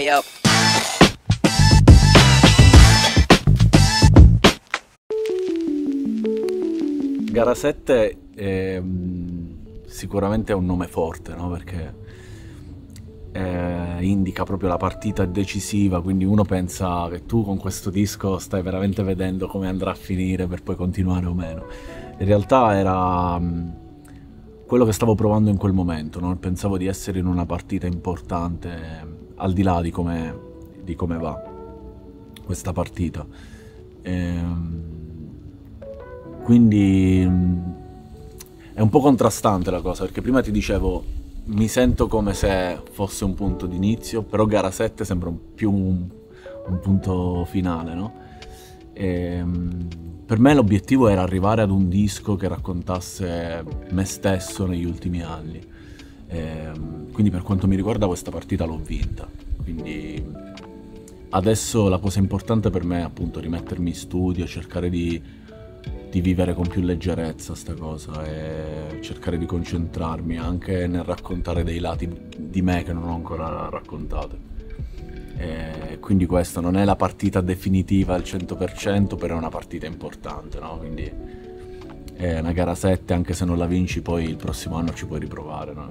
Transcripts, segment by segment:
Radio. Gara 7 sicuramente è un nome forte, no? Perché indica proprio la partita decisiva, quindi uno pensa che tu con questo disco stai veramente vedendo come andrà a finire per poi continuare o meno. In realtà era quello che stavo provando in quel momento, no? Pensavo di essere in una partita importante, al di là di come va questa partita. Quindi è un po' contrastante la cosa, perché prima ti dicevo mi sento come se fosse un punto d'inizio, però gara 7 sembra più un punto finale, no? Per me l'obiettivo era arrivare ad un disco che raccontasse me stesso negli ultimi anni. Quindi per quanto mi riguarda questa partita l'ho vinta. Quindi adesso la cosa importante per me è appunto rimettermi in studio, cercare di vivere con più leggerezza sta cosa e cercare di concentrarmi anche nel raccontare dei lati di me che non ho ancora raccontato. Quindi questa non è la partita definitiva al 100%, però è una partita importante, no? Quindi è una gara 7, anche se non la vinci poi il prossimo anno ci puoi riprovare, no?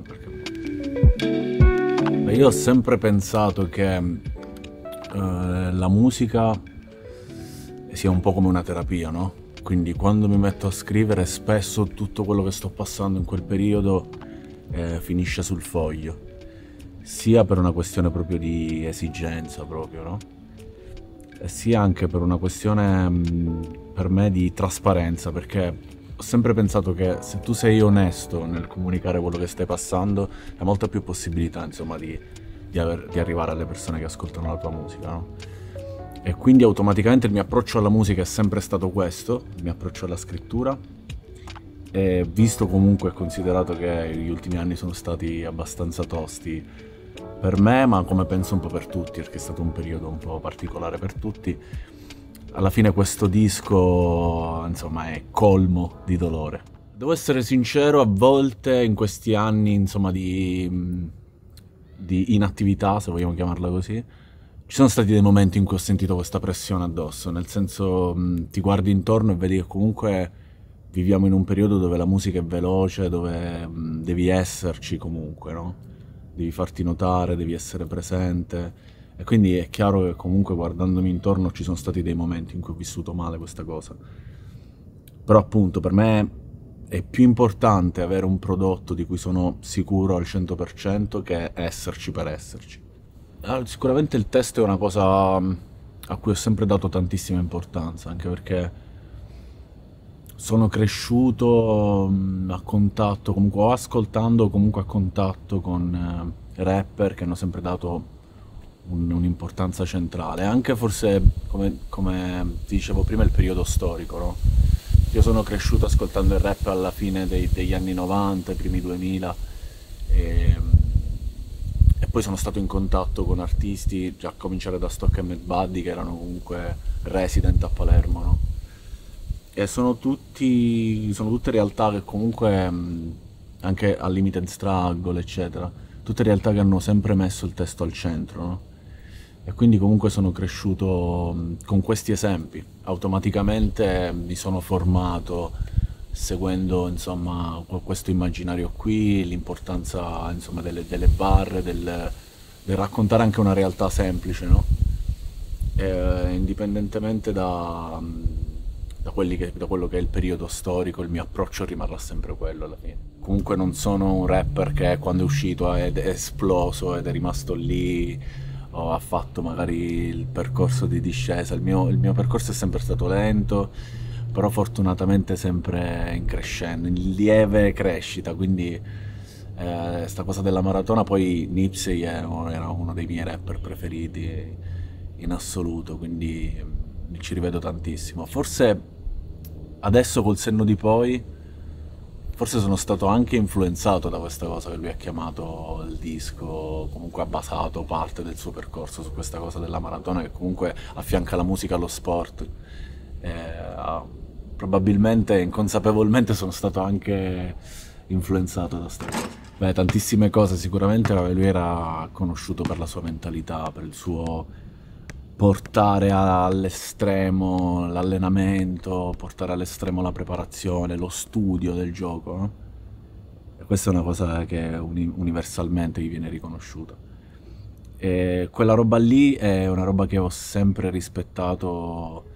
Beh, io ho sempre pensato che la musica sia un po' come una terapia, no? Quindi quando mi metto a scrivere spesso tutto quello che sto passando in quel periodo finisce sul foglio, sia per una questione proprio di esigenza proprio, no? E sia anche per una questione per me di trasparenza, perché ho sempre pensato che se tu sei onesto nel comunicare quello che stai passando hai molta più possibilità, insomma, di arrivare alle persone che ascoltano la tua musica, no? E quindi automaticamente il mio approccio alla musica è sempre stato questo, il mio approccio alla scrittura, e visto comunque e considerato che gli ultimi anni sono stati abbastanza tosti per me, ma come penso un po' per tutti, perché è stato un periodo un po' particolare per tutti, alla fine questo disco, insomma, è colmo di dolore. Devo essere sincero, a volte in questi anni, insomma, di inattività, se vogliamo chiamarla così, ci sono stati dei momenti in cui ho sentito questa pressione addosso, nel senso ti guardi intorno e vedi che comunque viviamo in un periodo dove la musica è veloce, dove devi esserci comunque, no? Devi farti notare, devi essere presente, e quindi è chiaro che comunque guardandomi intorno ci sono stati dei momenti in cui ho vissuto male questa cosa. Però appunto per me è più importante avere un prodotto di cui sono sicuro al 100% che esserci per esserci. Sicuramente il testo è una cosa a cui ho sempre dato tantissima importanza, anche perché sono cresciuto a contatto, comunque o ascoltando o comunque a contatto con rapper che hanno sempre dato un'importanza centrale, anche forse come ti dicevo prima il periodo storico, no? Io sono cresciuto ascoltando il rap alla fine degli anni 90, i primi 2000 e poi sono stato in contatto con artisti, già a cominciare da Stock e Mad Buddy, che erano comunque resident a Palermo, no? E sono tutte realtà che comunque, anche a Limited Struggle, eccetera, tutte realtà che hanno sempre messo il testo al centro, no? E quindi comunque sono cresciuto con questi esempi. Automaticamente mi sono formato seguendo, insomma, questo immaginario qui, l'importanza, insomma, delle barre, del raccontare anche una realtà semplice, no? Indipendentemente da quello che è il periodo storico, il mio approccio rimarrà sempre quello alla fine. Comunque non sono un rapper che quando è uscito è esploso ed è rimasto lì o ha fatto magari il percorso di discesa. Il mio percorso è sempre stato lento, però fortunatamente sempre in crescendo, in lieve crescita, quindi sta cosa della maratona. Poi Nipsey era uno dei miei rapper preferiti in assoluto, quindi ci rivedo tantissimo. Forse adesso col senno di poi, forse sono stato anche influenzato da questa cosa che lui ha chiamato il disco, comunque ha basato parte del suo percorso su questa cosa della maratona, che comunque affianca la musica allo sport. Probabilmente, inconsapevolmente, sono stato anche influenzato da questa cosa. Beh, tantissime cose sicuramente. Lui era conosciuto per la sua mentalità, per il suo portare all'estremo l'allenamento, portare all'estremo la preparazione, lo studio del gioco, no? E questa è una cosa che universalmente gli viene riconosciuta. E quella roba lì è una roba che ho sempre rispettato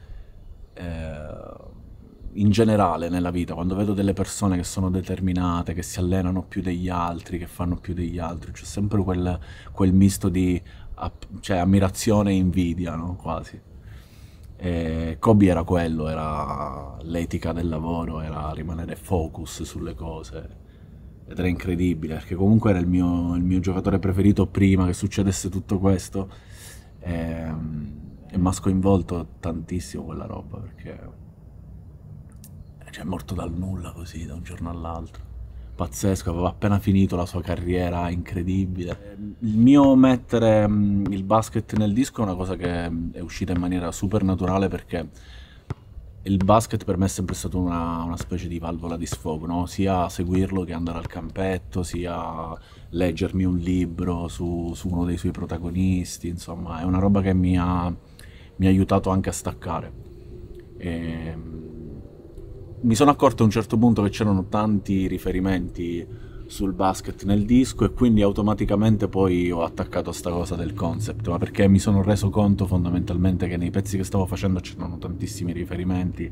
in generale nella vita. Quando vedo delle persone che sono determinate, che si allenano più degli altri, che fanno più degli altri, c'è sempre quel misto di cioè, ammirazione e invidia, no? Quasi. E Kobe era quello, era l'etica del lavoro, era rimanere focus sulle cose. Ed era incredibile, perché comunque era il mio giocatore preferito prima che succedesse tutto questo. E mi ha sconvolto tantissimo quella roba, perché cioè, è morto dal nulla così, da un giorno all'altro. Pazzesco, aveva appena finito la sua carriera incredibile. Il mio mettere il basket nel disco è una cosa che è uscita in maniera super naturale, perché il basket per me è sempre stato una specie di valvola di sfogo, no? Sia seguirlo che andare al campetto, sia leggermi un libro su uno dei suoi protagonisti, insomma, è una roba che mi ha aiutato anche a staccare. E, mi sono accorto a un certo punto che c'erano tanti riferimenti sul basket nel disco, e quindi automaticamente poi ho attaccato a sta cosa del concept, ma perché mi sono reso conto fondamentalmente che nei pezzi che stavo facendo c'erano tantissimi riferimenti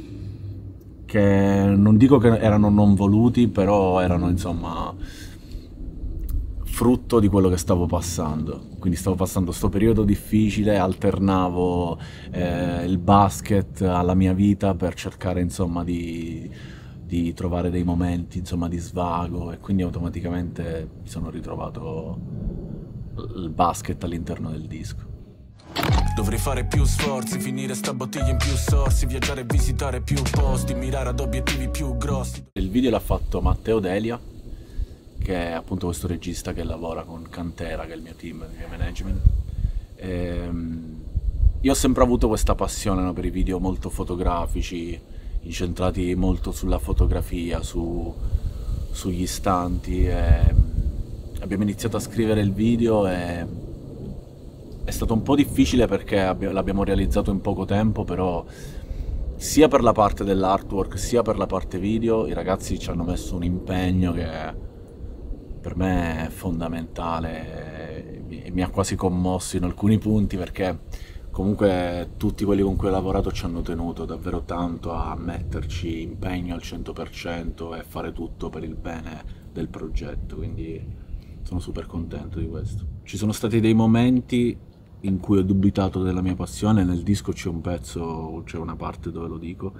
che non dico che erano non voluti, però erano insomma frutto di quello che stavo passando. Quindi stavo passando sto periodo difficile, alternavo il basket alla mia vita per cercare insomma di trovare dei momenti insomma di svago, e quindi automaticamente mi sono ritrovato il basket all'interno del disco. Dovrei fare più sforzi, finire sta bottiglia in più sorsi, viaggiare e visitare più posti, mirare ad obiettivi più grossi. Il video l'ha fatto Matteo Delia, che è appunto questo regista che lavora con Cantera, che è il mio team di management. Io ho sempre avuto questa passione, no, per i video molto fotografici, incentrati molto sulla fotografia, sugli istanti. Abbiamo iniziato a scrivere il video e è stato un po' difficile perché l'abbiamo realizzato in poco tempo, però sia per la parte dell'artwork sia per la parte video i ragazzi ci hanno messo un impegno che per me è fondamentale, e mi ha quasi commosso in alcuni punti, perché comunque tutti quelli con cui ho lavorato ci hanno tenuto davvero tanto a metterci impegno al 100% e fare tutto per il bene del progetto, quindi sono super contento di questo. Ci sono stati dei momenti in cui ho dubitato della mia passione. Nel disco c'è un pezzo, c'è una parte dove lo dico.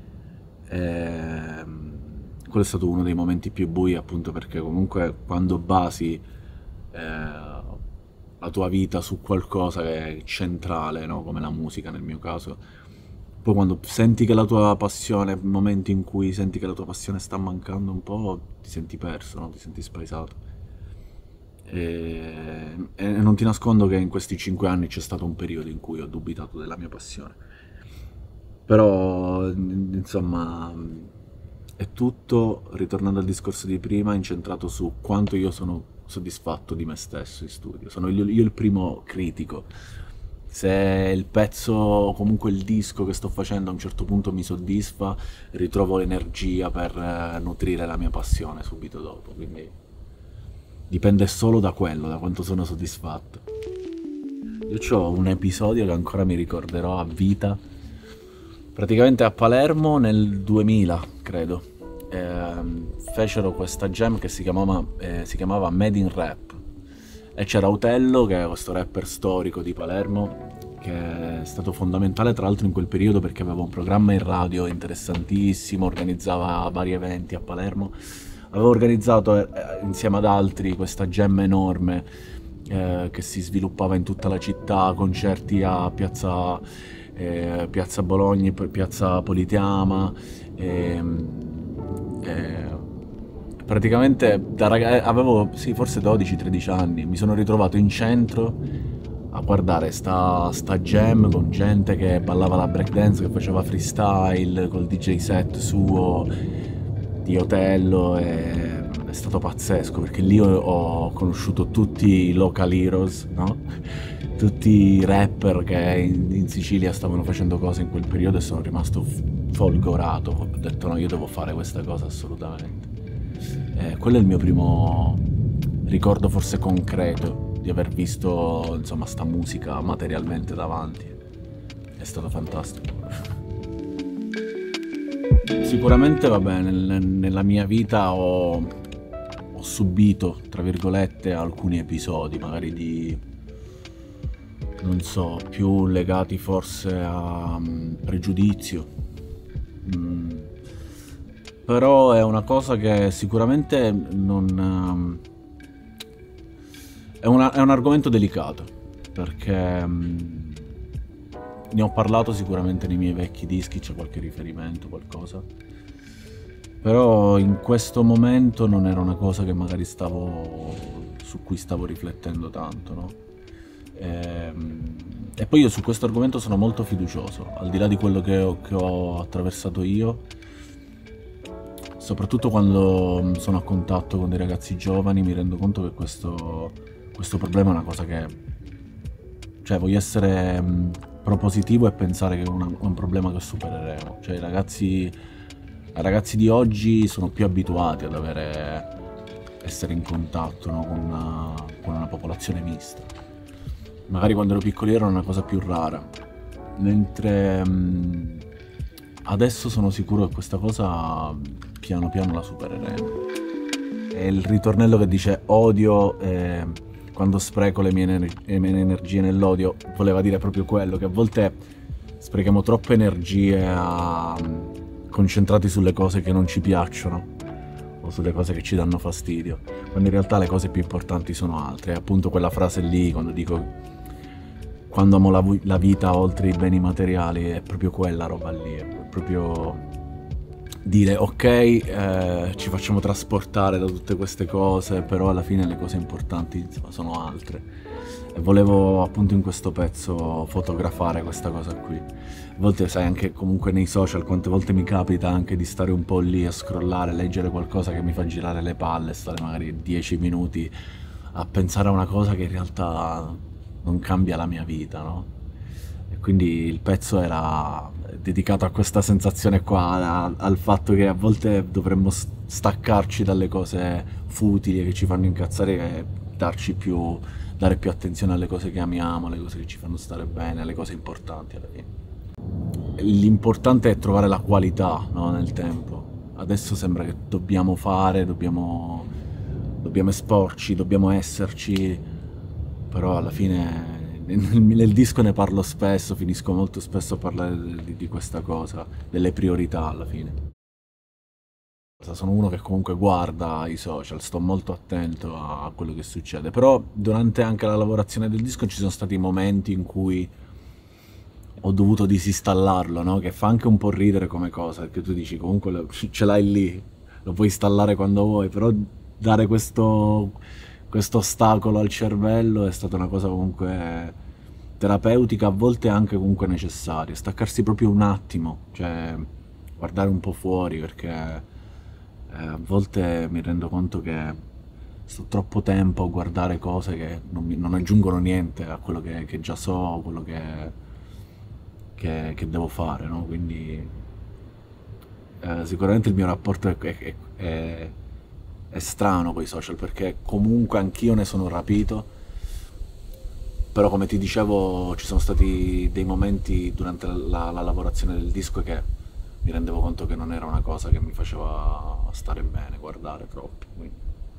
Quello è stato uno dei momenti più bui, appunto perché comunque quando basi la tua vita su qualcosa che è centrale, no? Come la musica nel mio caso, poi quando senti che la tua passione, momenti in cui senti che la tua passione sta mancando un po', ti senti perso, no? Ti senti spaesato. E non ti nascondo che in questi 5 anni c'è stato un periodo in cui ho dubitato della mia passione. Però, insomma, è tutto, ritornando al discorso di prima, incentrato su quanto io sono soddisfatto di me stesso in studio. Sono io il primo critico. Se il pezzo o comunque il disco che sto facendo a un certo punto mi soddisfa, ritrovo l'energia per nutrire la mia passione subito dopo. Quindi dipende solo da quello, da quanto sono soddisfatto. Io ho un episodio che ancora mi ricorderò a vita. Praticamente a Palermo nel 2000, credo, fecero questa jam che si chiamava Made in Rap, e c'era Otello, che è questo rapper storico di Palermo, che è stato fondamentale tra l'altro in quel periodo perché aveva un programma in radio interessantissimo, organizzava vari eventi a Palermo. Aveva organizzato insieme ad altri questa jam enorme che si sviluppava in tutta la città, concerti a Piazza Bologna, Piazza Politeama. Praticamente avevo sì, forse 12-13 anni, mi sono ritrovato in centro a guardare sta jam con gente che ballava la breakdance, che faceva freestyle col DJ set suo di Otello, e è stato pazzesco, perché lì ho conosciuto tutti i local heroes, no? Tutti i rapper che in Sicilia stavano facendo cose in quel periodo, e sono rimasto folgorato. Ho detto no, io devo fare questa cosa assolutamente. Quello è il mio primo ricordo forse concreto di aver visto, insomma, sta musica materialmente davanti. È stato fantastico. Sicuramente, vabbè, nella mia vita ho subito, tra virgolette, alcuni episodi, magari di, non so, più legati forse a pregiudizio. Però è una cosa che sicuramente non... è un argomento delicato, perché ne ho parlato sicuramente nei miei vecchi dischi, c'è qualche riferimento, qualcosa. Però in questo momento non era una cosa che magari su cui stavo riflettendo tanto, no? E poi io su questo argomento sono molto fiducioso, al di là di quello che ho attraversato io, soprattutto quando sono a contatto con dei ragazzi giovani, mi rendo conto che questo problema è una cosa che... Cioè, voglio essere propositivo e pensare che è un problema che supereremo. Cioè, i ragazzi di oggi sono più abituati ad essere in contatto, no, con una popolazione mista. Magari quando ero piccolo era una cosa più rara, mentre adesso sono sicuro che questa cosa piano piano la supereremo. È il ritornello che dice odio, quando spreco le mie energie nell'odio, voleva dire proprio quello, che a volte sprechiamo troppe energie concentrati sulle cose che non ci piacciono o sulle cose che ci danno fastidio, quando in realtà le cose più importanti sono altre. È appunto quella frase lì, quando dico quando amo la vita oltre i beni materiali, è proprio quella roba lì, è proprio dire ok, ci facciamo trasportare da tutte queste cose, però alla fine le cose importanti, insomma, sono altre. E volevo appunto in questo pezzo fotografare questa cosa qui. A volte, sai, anche comunque nei social, quante volte mi capita anche di stare un po' lì a scrollare, leggere qualcosa che mi fa girare le palle, stare magari 10 minuti a pensare a una cosa che in realtà non cambia la mia vita, no? E quindi il pezzo era dedicato a questa sensazione qua, al fatto che a volte dovremmo staccarci dalle cose futili che ci fanno incazzare e dare più attenzione alle cose che amiamo, alle cose che ci fanno stare bene, alle cose importanti alla fine. L'importante è trovare la qualità, no, nel tempo. Adesso sembra che dobbiamo esporci, dobbiamo esserci, però alla fine nel disco ne parlo spesso, finisco molto spesso a parlare di questa cosa, delle priorità alla fine. Sono uno che comunque guarda i social, sto molto attento a quello che succede, però durante anche la lavorazione del disco ci sono stati momenti in cui ho dovuto disinstallarlo, no? Che fa anche un po' ridere come cosa, perché tu dici comunque ce l'hai lì, lo puoi installare quando vuoi, però dare questo ostacolo al cervello è stata una cosa comunque terapeutica, a volte anche comunque necessaria, staccarsi proprio un attimo, cioè guardare un po' fuori, perché a volte mi rendo conto che sto troppo tempo a guardare cose che non aggiungono niente a quello che già so, quello che devo fare, no? Quindi sicuramente il mio rapporto è strano con i social, perché comunque anch'io ne sono rapito, però come ti dicevo ci sono stati dei momenti durante la lavorazione del disco che mi rendevo conto che non era una cosa che mi faceva stare bene, guardare troppo. Quindi.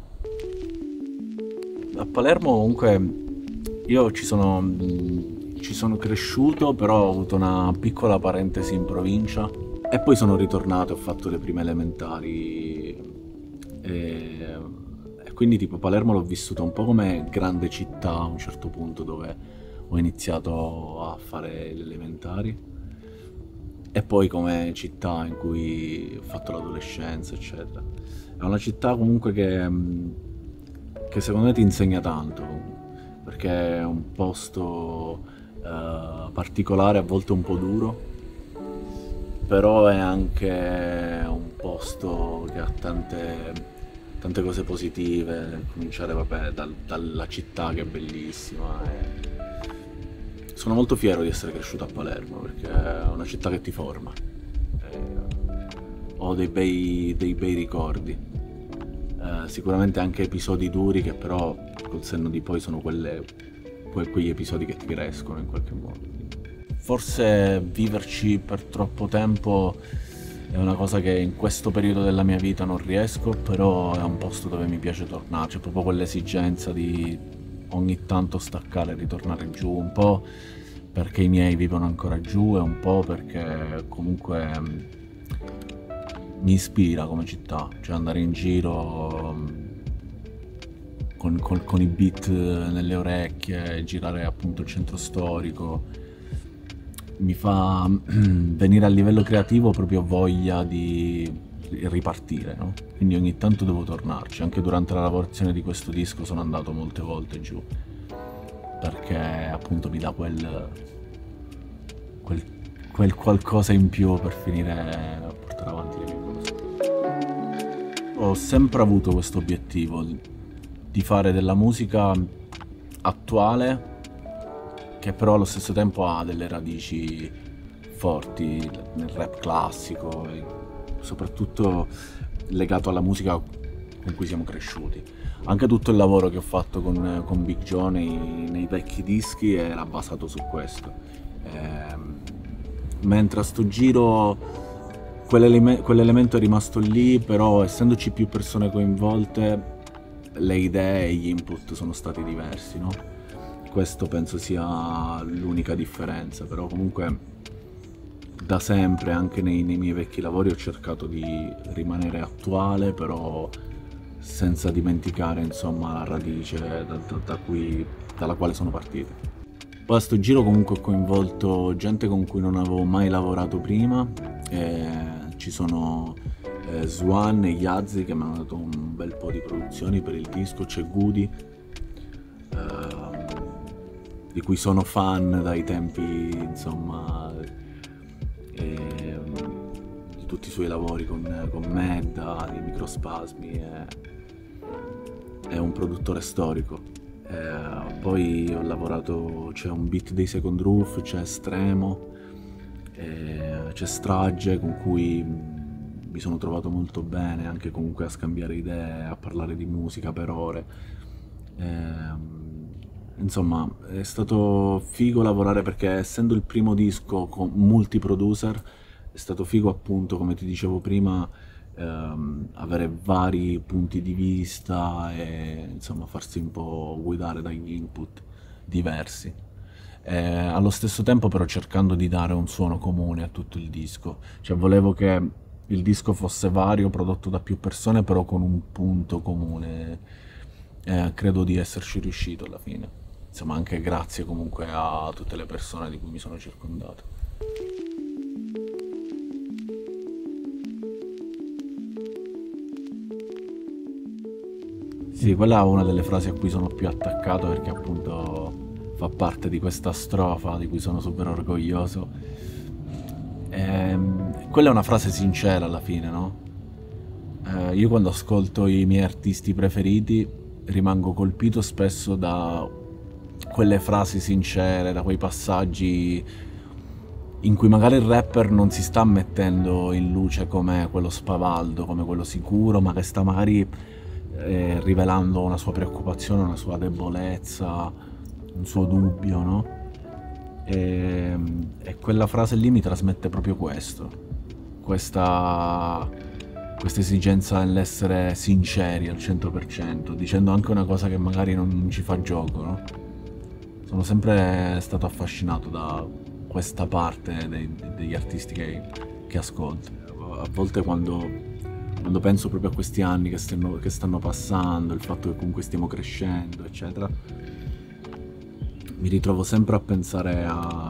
A Palermo comunque io ci sono cresciuto, però ho avuto una piccola parentesi in provincia e poi sono ritornato e ho fatto le prime elementari. E quindi tipo Palermo l'ho vissuta un po' come grande città a un certo punto, dove ho iniziato a fare le elementari, e poi come città in cui ho fatto l'adolescenza, eccetera. È una città comunque che secondo me ti insegna tanto, perché è un posto particolare, a volte un po' duro, però è anche un posto che ha tante tante cose positive, cominciare vabbè dalla città che è bellissima. Sono molto fiero di essere cresciuto a Palermo perché è una città che ti forma. Ho dei bei ricordi, sicuramente anche episodi duri che però col senno di poi sono quegli episodi che ti crescono in qualche modo. Forse viverci per troppo tempo è una cosa che in questo periodo della mia vita non riesco, però è un posto dove mi piace tornare, c'è proprio quell'esigenza di ogni tanto staccare e ritornare giù, un po' perché i miei vivono ancora giù e un po' perché comunque mi ispira come città, cioè andare in giro con i beat nelle orecchie, girare appunto il centro storico, mi fa venire a livello creativo proprio voglia di ripartire, no? Quindi ogni tanto devo tornarci, anche durante la lavorazione di questo disco sono andato molte volte giù, perché appunto mi dà quel qualcosa in più per finire a portare avanti le mie cose. Ho sempre avuto questo obiettivo di fare della musica attuale che però allo stesso tempo ha delle radici forti nel rap classico e soprattutto legato alla musica con cui siamo cresciuti. Anche tutto il lavoro che ho fatto con Big Joe nei vecchi dischi era basato su questo. Mentre a sto giro quell'elemento è rimasto lì, però essendoci più persone coinvolte le idee e gli input sono stati diversi, no? Questo penso sia l'unica differenza, però comunque da sempre anche nei miei vecchi lavori ho cercato di rimanere attuale, però senza dimenticare insomma la radice dalla quale sono partito. Poi a sto giro comunque ho coinvolto gente con cui non avevo mai lavorato prima, ci sono Swan e Yazzi che mi hanno dato un bel po' di produzioni per il disco, c'è Goody di cui sono fan dai tempi insomma di tutti i suoi lavori con Medda, di Microspasmi, è un produttore storico. Poi ho lavorato, c'è un beat dei Second Roof, c'è Estremo, c'è Strage con cui mi sono trovato molto bene, anche comunque a scambiare idee, a parlare di musica per ore. Insomma, è stato figo lavorare perché essendo il primo disco con multi-producer è stato figo appunto, come ti dicevo prima, avere vari punti di vista e insomma farsi un po' guidare dagli input diversi. Allo stesso tempo però cercando di dare un suono comune a tutto il disco, cioè volevo che il disco fosse vario, prodotto da più persone, però con un punto comune. Credo di esserci riuscito alla fine. Insomma, anche grazie comunque a tutte le persone di cui mi sono circondato. Sì, quella è una delle frasi a cui sono più attaccato perché appunto fa parte di questa strofa di cui sono super orgoglioso. Quella è una frase sincera alla fine, no? Io quando ascolto i miei artisti preferiti rimango colpito spesso da quelle frasi sincere, da quei passaggi in cui magari il rapper non si sta mettendo in luce come quello spavaldo, come quello sicuro, ma che sta magari rivelando una sua preoccupazione, una sua debolezza, un suo dubbio, no? E quella frase lì mi trasmette proprio questo, questa esigenza nell'essere sinceri al 100%, dicendo anche una cosa che magari non ci fa gioco, no? Sono sempre stato affascinato da questa parte degli artisti che ascolto. A volte quando penso proprio a questi anni che stanno passando, il fatto che comunque stiamo crescendo, eccetera, mi ritrovo sempre a pensare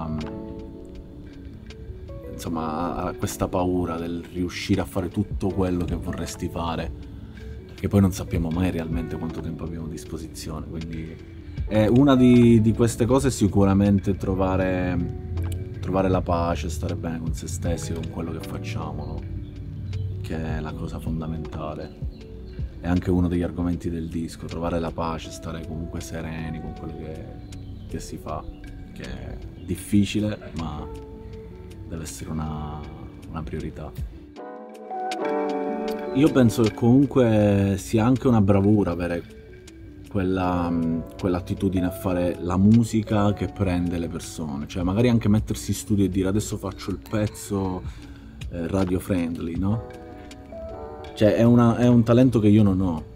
a questa paura del riuscire a fare tutto quello che vorresti fare, che poi non sappiamo mai realmente quanto tempo abbiamo a disposizione, quindi una di queste cose è sicuramente trovare la pace, stare bene con se stessi, con quello che facciamo, no? Che è la cosa fondamentale. è anche uno degli argomenti del disco, trovare la pace, stare comunque sereni con quello che si fa, che è difficile ma deve essere una priorità. Io penso che comunque sia anche una bravura avere quell'attitudine a fare la musica che prende le persone, cioè magari anche mettersi in studio e dire adesso faccio il pezzo radio friendly, no? Cioè è un talento che io non ho,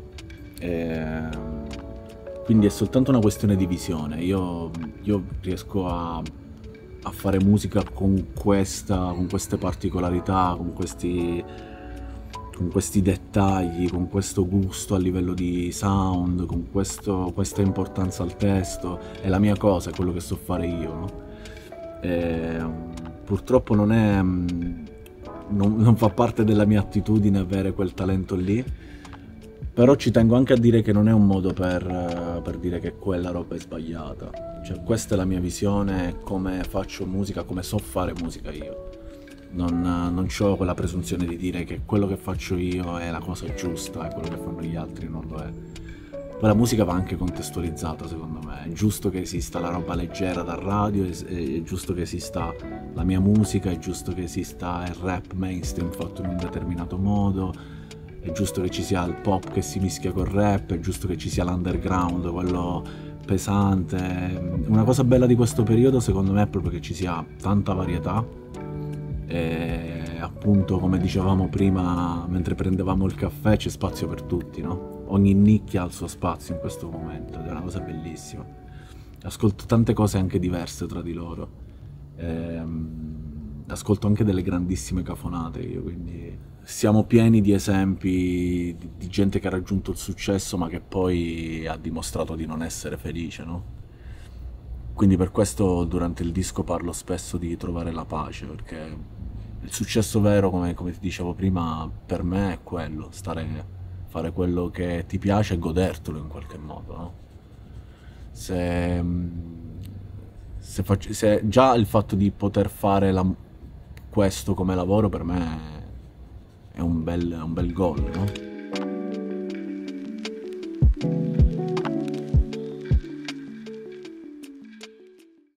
quindi è soltanto una questione di visione. Io riesco a fare musica con queste particolarità, con questi dettagli, con questo gusto a livello di sound, con questa importanza al testo. È la mia cosa, è quello che so fare io, no? Purtroppo non fa parte della mia attitudine avere quel talento lì, però ci tengo anche a dire che non è un modo per dire che quella roba è sbagliata. Cioè, questa è la mia visione, come faccio musica, come so fare musica io. Non ho quella presunzione di dire che quello che faccio io è la cosa giusta e quello che fanno gli altri non lo è. Poi la musica va anche contestualizzata, secondo me. È giusto che esista la roba leggera da radio, è giusto che esista la mia musica, è giusto che esista il rap mainstream fatto in un determinato modo, è giusto che ci sia il pop che si mischia col rap, è giusto che ci sia l'underground, quello pesante. Una cosa bella di questo periodo, secondo me, è proprio che ci sia tanta varietà. E appunto, come dicevamo prima mentre prendevamo il caffè, c'è spazio per tutti, no? Ogni nicchia ha il suo spazio in questo momento ed è una cosa bellissima. Ascolto tante cose anche diverse tra di loro, ascolto anche delle grandissime cafonate io, quindi siamo pieni di esempi di gente che ha raggiunto il successo ma che poi ha dimostrato di non essere felice, no? Quindi per questo durante il disco parlo spesso di trovare la pace, perché il successo vero, come ti dicevo prima, per me è quello, fare quello che ti piace e godertelo in qualche modo, no? Se già il fatto di poter fare questo come lavoro per me è un bel goal, no?